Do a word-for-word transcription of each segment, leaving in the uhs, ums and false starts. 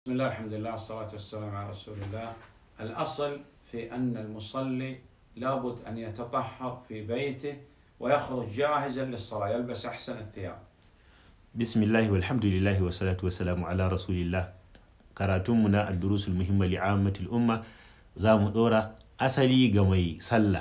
بسم الله الحمد لله والصلاة والسلام على رسول الله. الأصل في أن المصلي لابد أن يتطهر في بيته ويخرج جاهزا للصلاة، يلبس أحسن الثياب. بسم الله والحمد لله والصلاة والسلام على رسول الله. كراتمنا الدروس المهمة لعامة الأمة زام دورا أصلي جمي صلى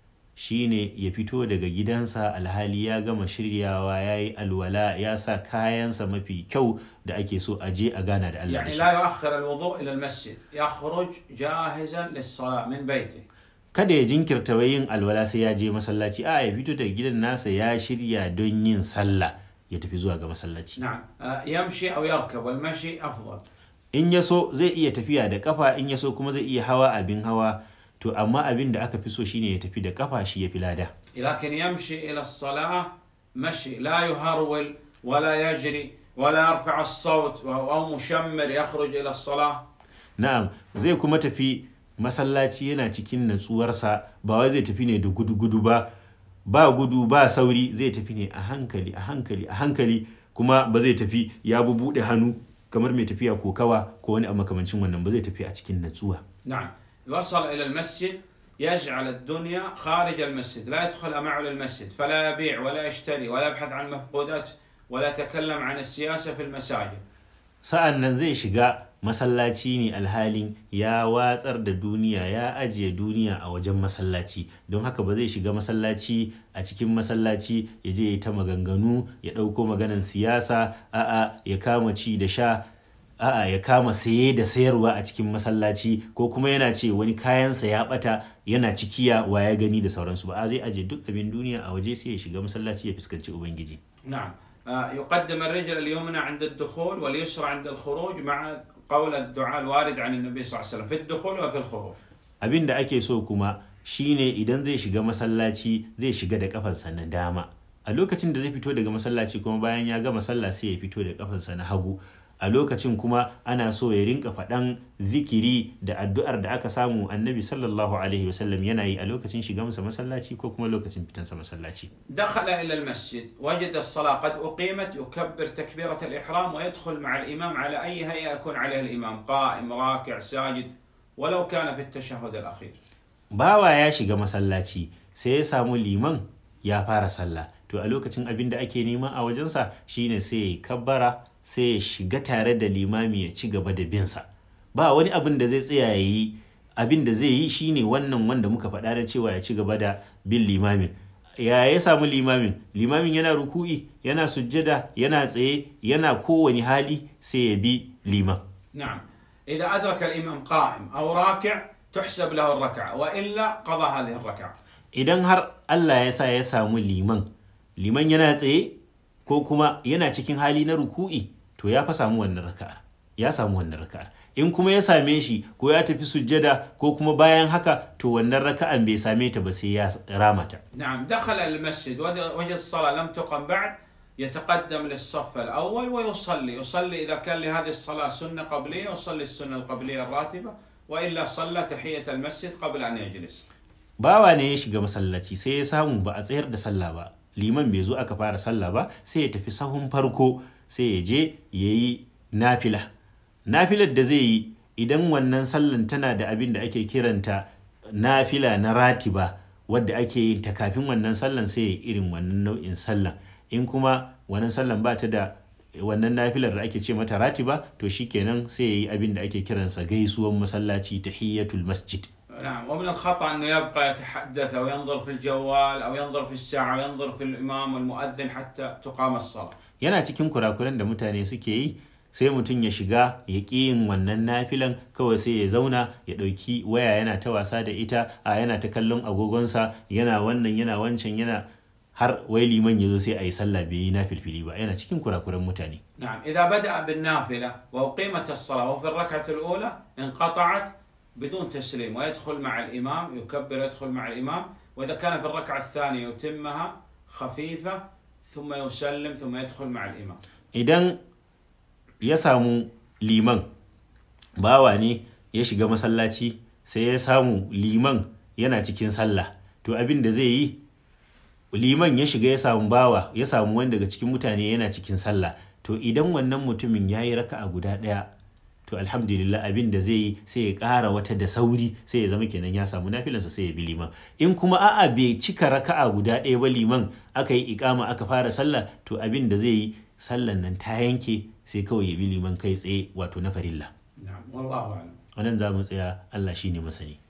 shine ya fito daga gidansa alhali ya gama shiryawa yayi alwala ya sa kayansa mafi kyau da ake so a je a gana da Allah. يعني لا يؤخر الوضوء إلى المسجد، يخرج جاهزا للصلاة من بيته. Kada ya jinkirta yin alwala sai ya je masallaci, a ya fito daga gidan nasa ya shirya don yin sallah ya tafi zuwa ga masallaci. نعم يمشي أو يركب، والمشي أفضل. In ya so zai iya tafiya da kafa, in ya so kuma zai iya hawa abin hawa. To amma abin da aka fi so shine ya tafi da kafa, shi ya fi lada. لكن يمشي إلى الصلاة مشي لا يهرول ولا يجري ولا يرفع الصوت أو مشمر يخرج إلى الصلاة. Na'am, zai kuma tafi masallaci yana cikin natsuwarsa, ba wai zai tafi ne da gudu-gudu ba, ba gudu ba sauri, zai tafi ne a hankali a hankali a hankali, kuma ba zai tafi ya bubuɗe hannu kamar mai tafiya ko kawa ko wani abu makamancin wannan, ba zai tafi a cikin natsuwa. نعم وصل إلى المسجد يجعل الدنيا خارج المسجد، لا يدخل معه للمسجد، فلا يبيع ولا يشتري ولا يبحث عن مفقودات ولا يتكلم عن السياسة في المساجد. Sa'an nan zai shiga masallaci ne alhalin ya watsar da duniya, ya ajiye duniya a wajen masallaci, don haka ba zai shiga masallaci a cikin masallaci ya je ta maganganu, ya ɗauko maganan siyasa, a'a ya kama ci da sha, a'a ya kama saye da sayarwa a cikin masallaci, ko kuma yana ce wani kayansa ya bata yana cikiya wa ya gani da sauransu. Ba zai aje duk abin duniya a waje sai ya shiga masallaci ya fuskanci ubangiji. نعم يقدم الرجل اليمنى عند الدخول واليسرى عند الخروج مع قول الدعاء الوارد عن النبي صلى الله عليه وسلم في الدخول وفي الخروج. Abin da ake so kuma shine idan zai shiga masallaci zai shiga da kafansa na dama, a lokacin da zai fito daga masallaci kuma bayan ya gama sallah sai ya fito da kafansa na hagu. A lokacin kuma ana so ya rinka faɗan zikiri da addu'ar da aka samu annabi sallallahu alaihi wasallam yana yi a lokacin shigansa masallaci ko kuma lokacin fitansa masallaci. دخل إلى المسجد وجد الصلاة قد أقيمت، يكبر تكبيرة الإحرام ويدخل مع الإمام على أي هيئة يكون عليها الإمام، قائم راكع ساجد ولو كان في التشهد الأخير. Bawa ya shiga masallaci sai ya samu liman ya fara sallah, to a lokacin abin da ake nema a wajensa shine sai ya kabbara, sai ya shiga tare da limami ya ci gaba da binsa. Ba wani abin da zai tsaya ya yi, abin da zai yi shine wannan wanda muka faɗa da cewa ya ci gaba da bin limamin. Ya ya samu limamin? Limamin yana ruku'i, yana sujjada, yana tsaye, yana kowane hali sai ya bi liman. نعم إذا أدرك الإمام قائم أو راكع تحسب له الركعة، وإلا قضى هذه الركعة. Idan har Allah ya sa ya samu liman, liman yana tsaye ko kuma yana cikin hali na ruku'i, to ya fa samu wannan raka'a, ya samu wannan raka'a. In kuma ya same shi ko ya tafi sujjada ko kuma bayan haka, to wannan raka'an bai same ta ba sai ya rama ta. نعم دخل المسجد وجد الصلاة لم تقم بعد، يتقدم للصف الأول ويصلي، يصلي إذا كان لهذه الصلاة سنة قبلية يصلي السنة القبلية الراتبة، وإلا صلى تحية المسجد قبل أن يجلس. Bawa ne ya shiga masallaci sai ya samu ba a tsayar da sallah ba, liman bai zo aka fara sallah ba, sai ya tafi sahun farko sai ya je ya yi nafila. Nafilar da zai yi, idan wannan sallan tana da abin da ake kiranta nafila na ratiba wadda ake yin ta kafin wannan sallan, sai ya irin wannan nau'in sallan. In kuma wannan sallan ba ta da wannan nafilar da ake ce mata ratiba, to shikenan sai ya yi abin da ake kiransa gaisuwan masallaci, tahiyatul masjid. نعم ومن الخطأ أنه يبقى يتحدث أو ينظر في الجوال أو ينظر في الساعة أو ينظر في الإمام والمؤذن حتى تقام الصلاة. Yana cikin kurakuran da mutane suke yi, sai mutum ya shiga ya ƙi yin wannan nafilan, kawai sai ya zauna ya ɗauki waya yana ta wasa da ita, a yana ta kallon agogonsa, yana wannan yana wancan, yana har wai liman ya zo sai a yi sallah bai yi nafilfili ba. Yana cikin kurakuran mutane. نعم إذا بدأ بالنافلة وأقيمت الصلاة وفي الركعة الأولى انقطعت بدون تسليم ويدخل مع الإمام، يكبر يدخل مع الإمام، وإذا كان في الركعة الثانية يتمها خفيفة ثم يسلم ثم يدخل مع الإمام. Idan ya samu liman, bawa ne ya shiga masallaci sai ya samu liman yana cikin sallah, to abin da zai yi, liman ya shiga ya samu bawa, ya samu wani daga cikin mutane yana cikin sallah, to idan wannan mutumin ya yi raka'a guda ɗaya, to alhamdulillah abin da zai yi sai ya ƙara wata da sauri sai ya zama kenan ya samu nafilansa sai ya bi liman. In kuma a'a bai cika raka'a guda ɗaya ba liman aka yi iƙama aka fara sallah, to abin da zai yi sallan nan ta yanke sai kawai ya bi liman kai tsaye wato na farilla. Na'am, wallahu a'lam. Wannan za mu tsaya, Allah shine masani.